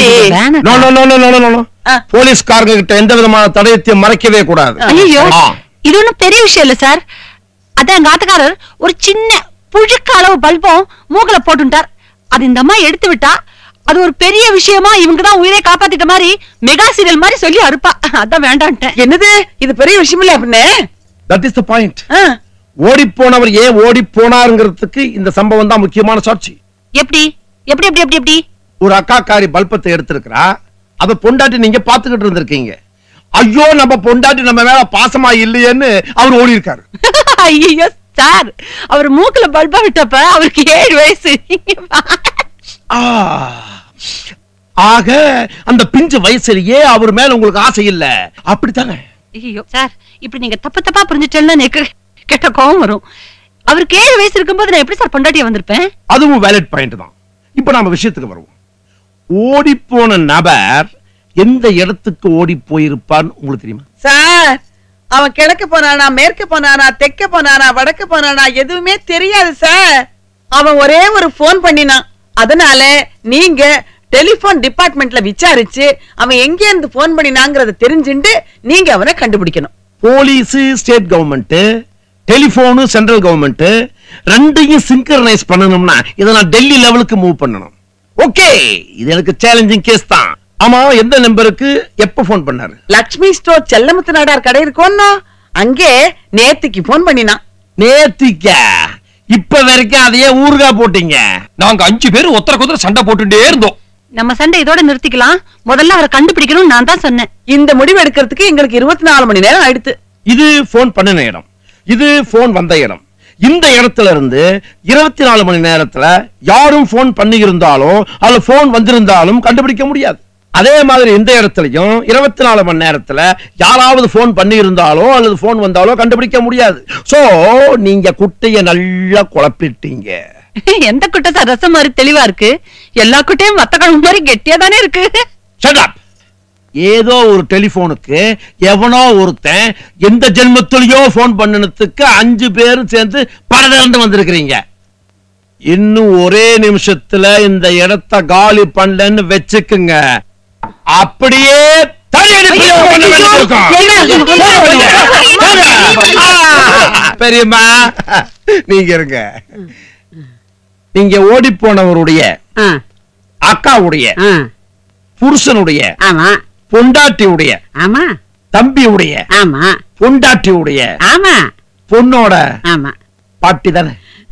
போலீஸ்காரங்க கிட்ட எந்த விதமான தடயத்தையும் மறைக்கவே கூடாது. ஐயோ, இது ஒண்ணும் பெரிய விஷயம் இல்ல சார். அதான் எங்க ஆத்துக்காரர் ஒரு சின்ன புழுக்க அளவு பல்பம் மூக்கல போட்டுட்டார். அது இந்த அம்மா எடுத்து விட்டா அது ஒரு பெரிய விஷயமா இவங்கதான் உயிரை காப்பாத்திட்ட மாதிரி மெகா சீரியல் மாதிரி சொல்லி அறுப்பா. அதான் வேண்டான்ட்டேன். என்னது இது பெரிய விஷயம் இல்ல அப்படின்னு? That is the point. ஓடி போனவர் ஏன் ஓடி போனாருங்கிறதுக்கு இந்த சம்பவம் தான் முக்கியமான சாட்சி. எப்படி எப்படி எப்படி எப்படி எப்படி ஒரு அக்காக்காரி பல்பத்தை எடுத்திருக்கிறா, அத பொண்டாட்டி நீங்க பாத்துக்கிட்டு இருந்திருக்கீங்க. ஐயோ நம்ம பொண்டாட்டி நம்ம மேல பாசமா இல்லையேன்னு அவர் ஓடி இருக்காரு. ஐயோ சார், அவர் மூக்குல பல்பா விட்டப்ப அவருக்கு ஏழு வயசு. ஆக அந்த பிஞ்சு வயசுலயே அவர் மேல உங்களுக்கு ஆசை இல்ல, அப்படித்தானே? ஐயோ சார், இப்படி நீங்க தப்பு தப்பா புரிஞ்சுட்டேன்னா எனக்கு கெட்ட கோவம் வரும். அவருக்கு ஏழு வயசு இருக்கும்போது நான் எப்படி சார் பொண்டாட்டியா வந்திருப்பேன்? அதுவும் வேலிட் பாயிண்ட் தான். இப்ப நாம விஷயத்துக்கு வருவோம். ஓடி போன நபர் எந்த இடத்துக்கு ஓடி போயிருப்பான்னு உங்களுக்கு தெரியுமா? சார், அவன் கிழக்கு போனானா, மேற்கு போனானா, தெற்க போனானா, வடக்கு போனானா எதுவுமே தெரியாது சார். அவன் ஒரே ஒரு போன் பண்ணினான். அதனால நீங்க டெலிபோன் டிபார்ட்மெண்ட்ல விசாரிச்சு அவன் எங்க இருந்து போன் பண்ணினாங்கறத தெரிஞ்சுண்டு நீங்க அவனை கண்டுபிடிக்கணும். Police state government, telephone central government ரெண்டையும் சிங்கரனைஸ் பண்ணணும்னா இத நான் டெல்லி லெவலுக்கு மூவ் பண்ணணும். ஓகே, இது எனக்கு சேலஞ்சிங் கேஸ் தான். ஆமா, எந்த நம்பருக்கு எப்ப போன் பண்ணாரு? லட்சுமி ஸ்டோர் செல்லமுத்து நாடார் கடை இருக்கோன்னா அங்கே நேத்திக்கு போன் பண்ணினான். நேத்திக்கா? இப்ப வரைக்கும் அதையே ஊர்கா போட்டீங்க. நாங்க அஞ்சு பேர் ஒத்தர கொத்தர சண்டை போட்டுட்டே இருந்தோம். நம்ம சண்டை இதோட நிறுத்திக்கலாம். முதல்ல அவரை கண்டுபிடிக்கணும் நான் தான் சொன்னேன். இந்த முடிவு எடுக்கிறதுக்கு எங்களுக்கு இருபத்தி நாலு மணி நேரம் ஆயிடுத்து. இது போன் பண்ணின இடம், இது போன் வந்த இடம். இந்த இடத்துல இருந்து இருபத்தி நாலு மணி நேரத்துல யாரும் போன் பண்ணி இருந்தாலும் அல்ல போன் வந்திருந்தாலும் கண்டுபிடிக்க முடியாது. அதே மாதிரி இந்த இடத்துலயும் இருபத்தி நாலு மணி நேரத்துல யாராவது போன் பண்ணி இருந்தாலோ அல்லது போன் வந்தாலோ கண்டுபிடிக்க முடியாது. சோ நீங்க குட்டைய நல்லா குழப்பிட்டீங்க. எந்த குட்டை சார் ரசம் மாதிரி தெளிவா இருக்கு? எல்லா குட்டையும் மத்த குழம்பு மாதிரி கெட்டியா தானே இருக்கு. Shut up. ஏதோ ஒரு டெலிபோனுக்கு எவனோ ஒருத்தன் எந்த ஜென்மத்திலயோ போன் பண்ணினதுக்கு அஞ்சு பேரும் சேர்ந்து பரதரண்டு வந்திருக்கிறீங்க. இன்னும் ஒரே நிமிஷத்துல இந்த இடத்தை காலி பண்ணலன்னு வச்சுக்குங்க. அப்படியே பெரியம்மா நீங்க இருங்க. நீங்க ஓடி போனவருடைய அக்காவுடைய புருஷனுடைய பொண்டாட்டியுடைய தம்பியுடைய பொண்டாட்டியுடைய பொண்ணோட பாட்டி தானே?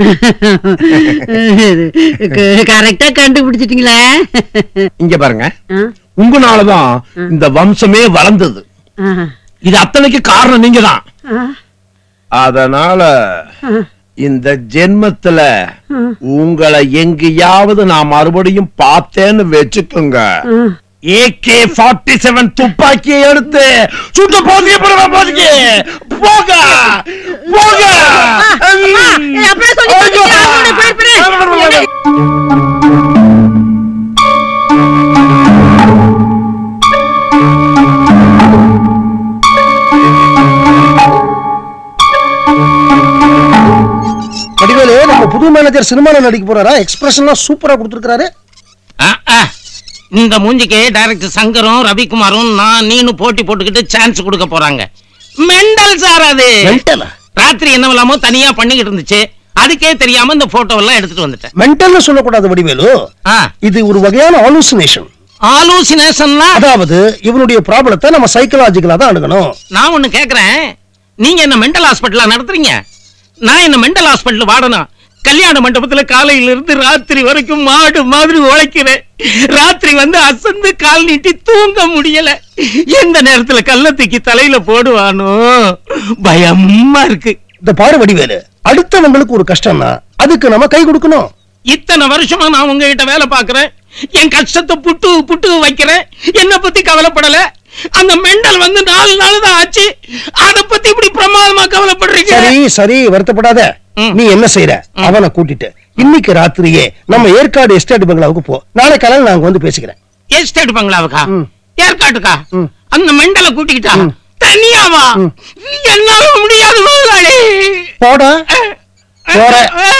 கரெக்டா கண்டுபிடிச்சிட்டீங்களா? இங்க பாருங்க, உங்களாலதான் இந்த வம்சமே வளர்ந்தது. இது அத்தனைக்கு காரணம் நீங்க தான். அதனால இந்த ஜென்மத்துல உங்களை எங்கேயாவது நான் மறுபடியும் பார்த்தேன்னு வச்சுக்கோங்க, ஏகே ஃபார்ட்டி செவன் துப்பாக்கியை எடுத்து சுட்டு போதிய போதிக்க போக போக. நம்ம புது மேனேஜர் சினிமால நடிக்க போறாரா? எக்ஸ்பிரஷன்லாம் சூப்பரா கொடுத்திருக்காரு. இந்த மூஞ்சிக்கு டைரக்டர் சங்கரும் ரவிக்குமாரும் நான் நீனு போட்டி போட்டுக்கிட்டு சான்ஸ் கொடுக்க போறாங்க. மெண்டல் சார் அது. ராத்திரி என்னவெல்லாமோ தனியா பண்ணிக்கிட்டு இருந்துச்சு, அதுக்கே தெரியாம இந்த போட்டோ எல்லாம் எடுத்துட்டு வந்துட்டேன். மென்டல்னு சொல்லக்கூடாது வடிவேலு, இது ஒரு வகையான ஹாலுசினேஷன். ஹாலுசினேஷன்ல அதாவது இவனுடைய ப்ராப்ளத்தை நம்ம சைக்காலஜிக்கலா தான் அணுகணும். நான் ஒண்ணு கேக்குறேன், நீங்க என்ன மெண்டல் ஹாஸ்பிடலா நடத்துறீங்க? நான் என்ன மெண்டல் ஹாஸ்பிடல் வாடனா? கல்யாண மண்டபத்துல காலையில இருந்து ராத்திரி வரைக்கும் மாடு மாதிரி உழைக்கிறேன். ராத்திரி வந்து அசந்து கால் நீட்டி தூங்க முடியல. எந்த நேரத்துல கள்ளத்துக்கு தலையில போடுவானோ பயமா இருக்கு. இந்த பாரு வடிவேலு, அடுத்தவங்களுக்கு ஒரு கஷ்டம்னா அதுக்கு நம்ம கை கொடுக்கணும். இத்தனை வருஷமா நான் உங்ககிட்ட வேலை பாக்குறேன், என் கஷ்டத்தை புட்டு புட்டு வைக்கிறேன், என்ன பத்தி கவலைப்படல. அந்த மெண்டல் வந்து நாலு நாள் தான் ஆச்சு, அத பத்தி இப்படி பிரமாதமா கவலைப்படுறீங்க. சரி சரி, வருத்தப்படாத. நீ என்ன செய்யற, அவனை கூட்டிட்டு இன்னைக்கு ராத்திரியே நம்ம ஏற்காடு எஸ்டேட் பங்களாவுக்கு போ. நாளை காலையில நான் வந்து பேசிக்கிறேன். எஸ்டேட் பங்களாவுக்கா? ஏற்காட்டுக்கா? அந்த மெண்டலை கூட்டிக்கிட்டா தனியாவா? என்னால முடியாது முதலாளி. போடா போற.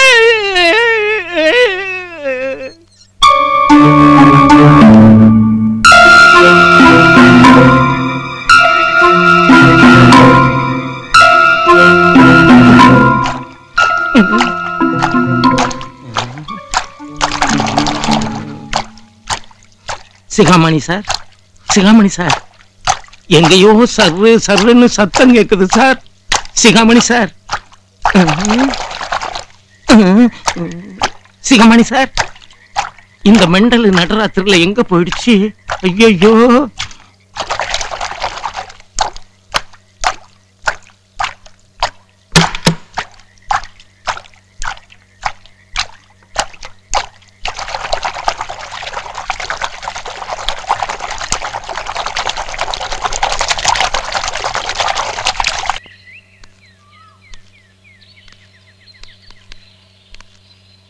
சிகாமணி சார், சிகாமணி சார், எங்கேயோ சர்ரு சர்ருன்னு சத்தம் கேக்குது sir. Sigamani sir, Sigamani sir, இந்த மெண்டல் நடுராத்திரில எங்க போயிடுச்சு? ஐயோ,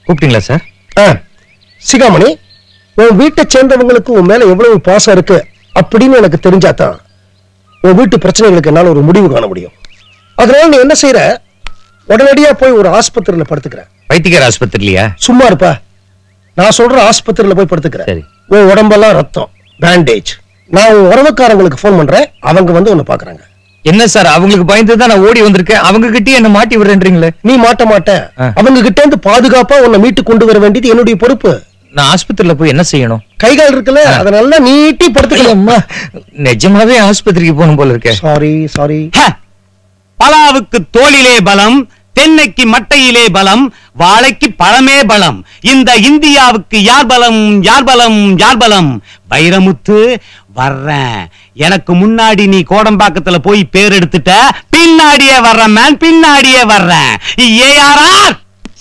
கூப்பிட்டீங்களா சார்? சிகாமணி, உன் வீட்டை சேர்ந்தவங்களுக்கு உன் மேல எவ்வளவு பாசம் இருக்கு அப்படின்னு எனக்கு தெரிஞ்சாதான் உன் வீட்டு பிரச்சனைகளுக்கு என்னால ஒரு முடிவு காண முடியும். அதனால நீ என்ன செய்யற, உடனடியா போய் ஒரு ஆஸ்பத்திரியில படுத்துக்கிற. வைத்தியர் ஆஸ்பத்திரியா? சும்மா இருப்பா, நான் சொல்ற ஆஸ்பத்திரியில போய் படுத்துக்கிற. உன் உடம்பெல்லாம் ரத்தம், பேண்டேஜ். நான் உன் உறவுக்காரங்களுக்கு போன் பண்றேன், அவங்க வந்து உன்னை பாக்குறாங்க. என்ன சார், அவங்களுக்கு பயந்து தான் நான் ஓடி வந்திருக்கேன். அவங்க கிட்டே என்ன மாட்டி விடுறேன்றீங்களே? நீ மாட்ட மாட்ட, அவங்க கிட்ட இருந்து பாதுகாப்பா உன்னை மீட்டு கொண்டு வர வேண்டியது என்னுடைய பொறுப்பு. நான் ஆஸ்பத்திரியில போய் என்ன செய்யணும்? கைகால் இருக்குல்ல, அத நல்லா நீட்டி படுத்துக்கலாம். நிஜமாவே ஆஸ்பத்திரிக்கு போகணும் போல இருக்கே. Sorry sorry. பலாவுக்கு தோளிலே பலம், தென்னைக்கு மட்டையிலே பலம், வாழைக்கு பழமே பலம். இந்த இந்தியாவுக்கு யார் பலம், யார் பலம், யார் பலம்? வைரமுத்து வர்றேன். எனக்கு முன்னாடி நீ கோடம்பாக்கத்துல போய் பேர் எடுத்துட்ட, பின்னாடியே வர்றேன் மேன், பின்னாடியே வர்றேன். ஏஆர்ஆர்.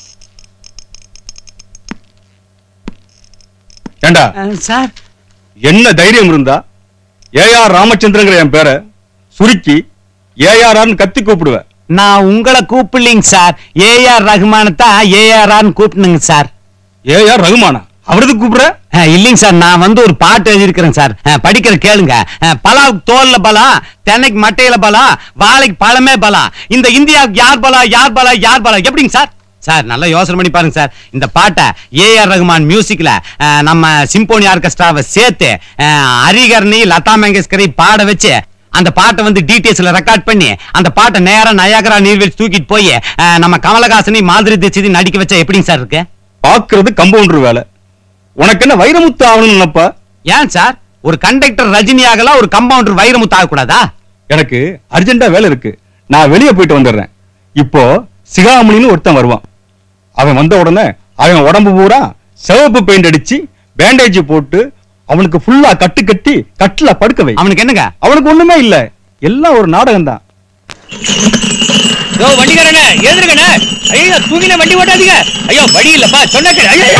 ஏண்டா சார், என்ன தைரியம் இருந்தா ஏஆர் ராமச்சந்திரங்கிற என் பேரை சுருக்கி ஏஆர்ஆர்னு கத்தி கூப்பிடுவேன். நான் உங்களை கூப்பிடலீங்க சார், ஏஆர் ரகுமானத்தான் ஏஆர்ஆர்னு கூப்பிடுங்க சார். ஏஆர் ரகுமானா? அவரது கூப்பிடுற? இல்லைங்க சார், நான் வந்து ஒரு பாட்டு எழுதியிருக்கிறேன் சார், படிக்கிற கேளுங்க. பலாவுக்கு தோல்ல பலம், தென்னைக்கு மட்டையில பலம், வாழைக்கு பழமே பலம். இந்த இந்தியாவுக்கு யார் பலம், யார் பலம், யார் பலம்? எப்படிங்க சார்? சார் நல்லா யோசனை பண்ணி பாருங்க சார். இந்த பாட்டை ஏஆர் ரகுமான் மியூசிக்ல நம்ம சிம்போனி ஆர்கெஸ்ட்ராவை சேர்த்து ஹரிகர்னி, லதா மங்கேஷ்கரை பாட வச்சு அந்த பாட்டை வந்து டிடிஎஸ்ல ரெக்கார்ட் பண்ணி அந்த பாட்டை நேரா நயாகரா நீர்வீழ்ச்சி தூக்கிட்டு போய் நம்ம கமலஹாசனை மாதிரி திசை நடிக்க வச்சா எப்படிங்க சார் இருக்கு? பாக்குறது கம்பவுண்டர் வேலை. உனக்கு என்ன வைரமுத்து ஆகணும்னு நினைப்பா? ஏன் சார், ஒரு கண்டக்டர் ரஜினி ஆகலாம், ஒரு கம்பவுண்டர் வைரமுத்து ஆக கூடாதா? எனக்கு அர்ஜென்டா வேலை இருக்கு, நான் வெளியே போயிட்டு வந்துடுறேன். இப்போ சிகாமணின்னு ஒருத்தன் வருவான். அவன் வந்த உடனே அவன் உடம்பு பூரா சிவப்பு பெயிண்ட் அடிச்சு பேண்டேஜ் போட்டு அவனுக்கு ஃபுல்லா கட்டு கட்டி கட்டுல படுக்க வை. அவனுக்கு என்னங்க? அவனுக்கு ஒண்ணுமே இல்ல, எல்லாம் ஒரு நாடகம் தான். வண்டிக்காரனே எழுதுருங்கண்ணே. ஐயோ தூங்கின வண்டி ஓட்டாதீங்க. ஐயோ வழி இல்லப்பா சொன்ன.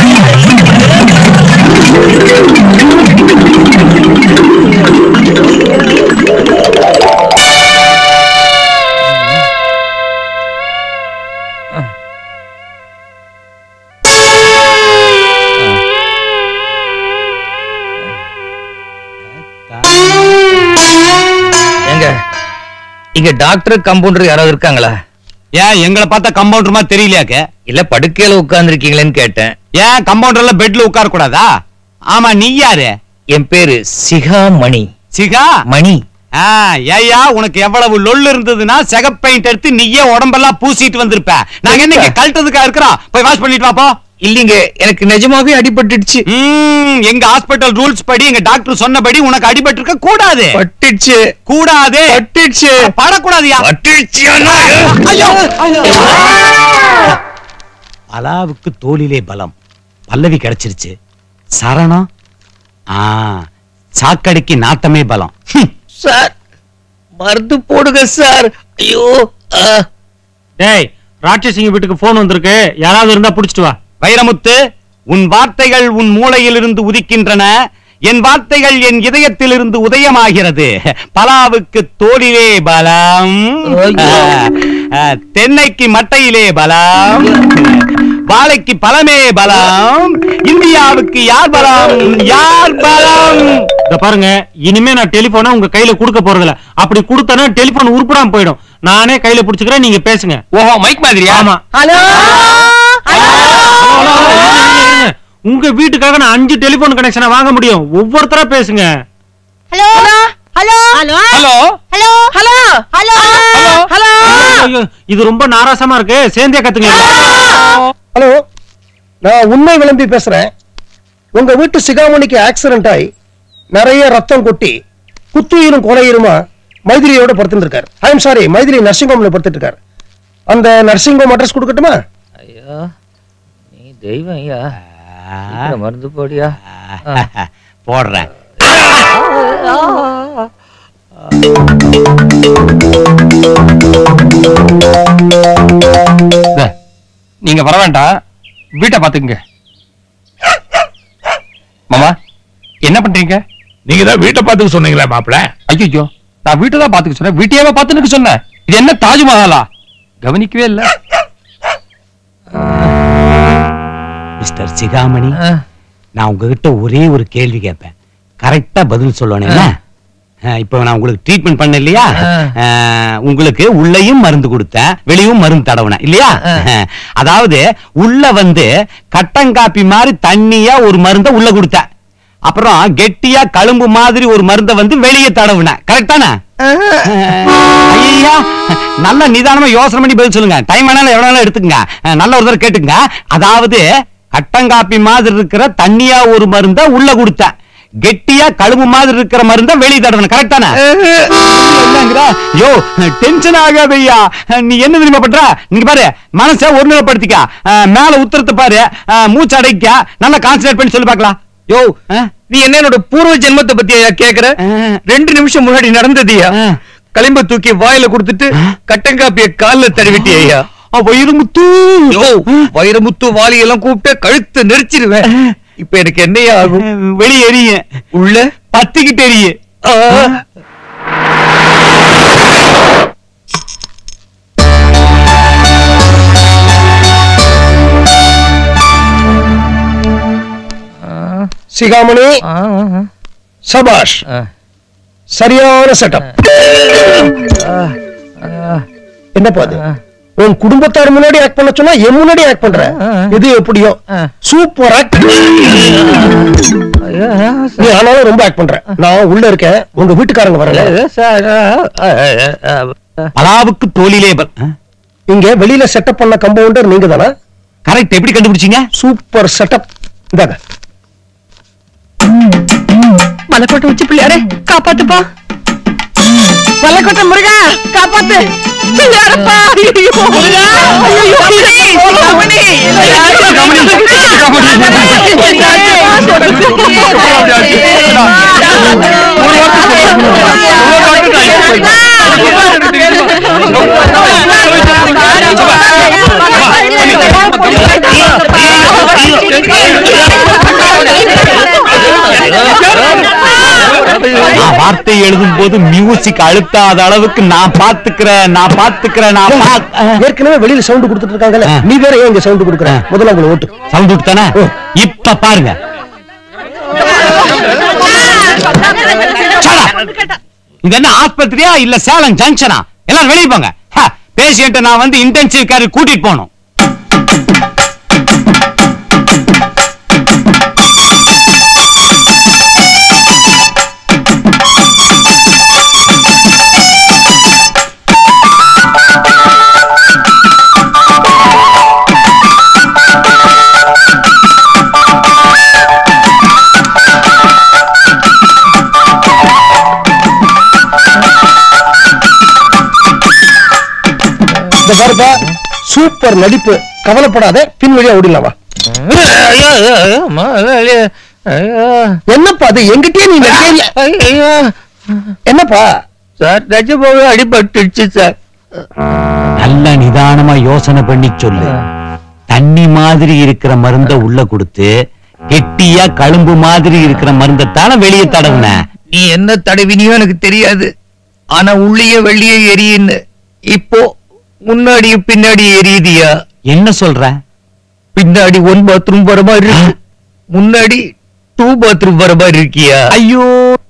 இங்க டாக்டர் கம்பவுண்டர் யாராவது இருக்காங்களா? ஏன் எங்களை பார்த்தா கம்பவுண்டர் மாதிரி தெரியலையாக்க? இல்ல படுக்கையில உட்கார்ந்து இருக்கீங்களேன்னு கேட்டேன். ஏன் கம்பவுண்டர்ல பெட்ல உட்கார கூடாதா? ஆமா, நீ யாரு? என் பேரு சிகாமணி. சிகா மணி. ஏயா, உனக்கு எவ்வளவு லொல்லு இருந்ததுன்னா செகப் பெயிண்ட் எடுத்து நீயே உடம்பெல்லாம் பூசிட்டு வந்திருப்ப. நாங்க என்ன கழட்டதுக்கா இருக்கிறோம்? போய் வாஷ் பண்ணிட்டு வாப்போ. இல்லீங்க, எனக்கு நிஜமாவே அடிபட்டுடுச்சு. எங்க ஹாஸ்பிடல் ரூல்ஸ் படி, எங்க டாக்டர் சொன்னபடி உனக்கு அடிபட்டு இருக்க கூடாது. பட்டுச்சு. கூடாது. பட்டுச்சு. படக்கூடாதுயா. பட்டுச்சு. பலாவுக்கு தோளிலே பலம், பல்லவி கிடைச்சிருச்சு. சரணம் சாக்கடைக்கு நாட்டமே பலம். சார் மருந்து போடுங்க சார். ஐயோ. டேய், ராட்சசிங்க வீட்டுக்கு போன் வந்திருக்கு, யாராவது இருந்தா புடிச்சிட்டு வா. வைரமுத்து, உன் வார்த்தைகள் உன் மூளையில் இருந்து உதிக்கின்றன, என் வார்த்தைகள் என் இதயத்தில் இருந்து உதயமாகிறது. பலாவுக்கு தோளிலே பலம், தென்னைக்கு மட்டையிலே பலம், வாழைக்கு பழமே பலம். இந்தியாவுக்கு யார் பலம், யார் பலம்? இத பாருங்க, இனிமே நான் டெலிபோனை உங்க கையில கொடுக்க போறதில்ல. அப்படி கொடுத்தனா டெலிபோன் உருப்படாம போயிடும். நானே கையில புடிச்சுக்கிறேன், நீங்க பேசுங்க. ஓஹோ, மைக் மாதிரியா? ஆமா. ஹலோ, உங்க வீட்டுக்காக நான் அஞ்சு டெலிபோன் கனெக்ஷனை வாங்க முடியும். ஒவ்வொருத்தரா பேசுங்க. Hello hello hello hello hello hello hello hello. ஐயோ, இது ரொம்ப நாராசமா இருக்கு, சேர்ந்தே கத்துங்க. ஹலோ, நான் உண்மை விளம்பி பேசுறேன். உங்க வீட்டு சிகாமணிக்கு ஆக்சிடென்ட் ஆகி நிறைய ரத்தம் கொட்டி குத்துயிரும் கொலையுருமா மைதிலியோட படுத்துட்டு இருக்காரு. I am sorry, Maithili nursing ஹோம்ல படுத்துட்டு இருக்காரு. அந்த நர்சிங் ஹோம் அட்ரஸ் கொடுக்கட்டுமா? ஐயா, நீ தெய்வம் ஐயா. மருந்து போடியா? போடுறேன். நீங்க வர வேண்டாம், வீட்டை பாத்துக்கங்க. மாமா, என்ன பண்றீங்க? நீங்க தான் வீட்டை பாத்துக்க சொன்னீங்களா மாப்பிள்ள? ஐயோ, நான் வீட்டை தான் பாத்துக்க சொன்னேன். வீட்டையே பாத்துன்னு சொன்னேன். இது என்ன தாஜ்மஹாலா? கவனிக்கவே இல்ல. மிஸ்டர் சிகாமணி, நான் உங்ககிட்ட ஒரே ஒரு கேள்வி கேட்பேன், கரெக்டா பதில் சொல்லணும். இப்ப நான் உங்களுக்கு ட்ரீட்மெண்ட் பண்ண இல்லையா, உங்களுக்கு உள்ளேயும் மருந்து கொடுத்தேன், வெளியும் மருந்து தடவினேன் இல்லையா? அதாவது உள்ள வந்து கட்டங்காப்பி மாதிரி தண்ணியா ஒரு மருந்த உள்ள கொடுத்தேன், அப்புறம் கெட்டியா கழும்பு மாதிரி ஒரு மருந்த வந்து வெளியே தடவினேன். கரெக்டான? ஐயா, நல்ல நிதானமா யோசனை பண்ணி பதில் சொல்லுங்க. டைம் வேணாலும் எவ்வளவு எடுத்துக்கங்க, நல்ல ஒரு தடவை கேட்டுங்க. அதாவது கட்டங்காப்பி மாதிரி இருக்கிற தண்ணியா ஒரு மருந்த உள்ள கொடுத்தேன், கெட்டியா கழும்பு மாதிரி இருக்கிற மருந்த வெளியே தடவினேன். கரெக்டான? யோ டென்ஷன் ஆகாதையா, நீ என்ன தெரியுமா பண்ற? நீங்க பாரு, மனசை ஒருநிலைப்படுத்திக்க, மேல உத்தரத்தை பாரு, மூச்சு அடைக்க, நல்லா கான்சன்ட்ரேட் பண்ணி சொல்லி பார்க்கலாம். யோ, நீ என்ன என்னோட பூர்வ ஜென்மத்தை பத்தி கேக்குற? ரெண்டு நிமிஷம் முன்னாடி நடந்ததுயா. களிம்ப தூக்கி வாயில கொடுத்துட்டு கட்டங்காப்பிய கால்ல தடவிட்டியா? வைரமுத்து, வைரமுத்து வாலியெல்லாம் கூப்பிட்டு கழுத்து நெரிச்சிருவேன். இப்ப எனக்கு என்னையா ஆகும்? வெளியே எரிய, உள்ள பத்திக்கிட்டு எரிய. சிகாமணி, சபாஷ், சரியான செட்டப். என்னப்பா அது? உன் குடும்பத்தார் முன்னாடி ஆக்ட் பண்ண சொன்னா என் முன்னாடி ஆக்ட் பண்ற, இது எப்படியோ சூப்பர் ஆக்ட். நீ ஆனாலும் ரொம்ப ஆக்ட் பண்ற. நான் உள்ள இருக்கேன், உங்க வீட்டுக்காரங்க வரல. அலாவுக்கு தோழி லேபர். இங்க வெளியில செட்டப் பண்ண கம்பவுண்டர் நீங்க தானே? கரெக்ட். எப்படி கண்டுபிடிச்சீங்க? Super setup. இந்தாங்க. மலைக்கோட்டை உச்சி பிள்ளையாரே காப்பாத்துப்பா, மலைக்கோட்டை முருகா காப்பாத்து பிள்ளையாரப்பா. வார்த்தை எழுதும் போது மியூசிக் அழுத்தாத அளவுக்கு நான் பாத்துக்கிறேன், நான் பாத்துக்கிறேன். நான் ஏற்கனவே வெளியில சவுண்ட் கொடுத்துட்டு இருக்காங்கல்ல, நீ வேற ஏன் இங்க சவுண்ட் கொடுக்குற? முதல்ல உங்களை ஓட்டு. சவுண்ட் விட்டுதானே? இப்ப பாருங்க. இது என்ன ஆஸ்பத்திரியா இல்ல சேலம் ஜங்ஷனா? எல்லாரும் வெளியே போங்க. பேஷண்ட் நான் வந்து இன்டென்சிவ் கேர் கூட்டிட்டு போகணும். சூப்பர் நடிப்பு, கவலைப்படாத, பின் வழியா ஓடிடலாமா? என்னப்பா அது? எங்கிட்டே நீ நடிக்க. என்னப்பா சார்? நிஜமாவே அடிபட்டுச்சு சார். நல்ல நிதானமா யோசனை பண்ணி சொல்லு. தண்ணி மாதிரி இருக்கிற மருந்த உள்ள கொடுத்து கெட்டியா கழும்பு மாதிரி இருக்கிற மருந்தத்தான வெளியே தடவுன. நீ என்ன தடவினியோ எனக்கு தெரியாது, ஆனா உள்ளே வெளியே எரியுன்னு. இப்போ முன்னாடியும் பின்னாடி எரியுதியா? என்ன சொல்ற? பின்னாடி ஒன் பாத்ரூம் வர மாதிரி இருக்கு, முன்னாடி டூ பாத்ரூம் வர மாதிரி இருக்கியா? ஐயோ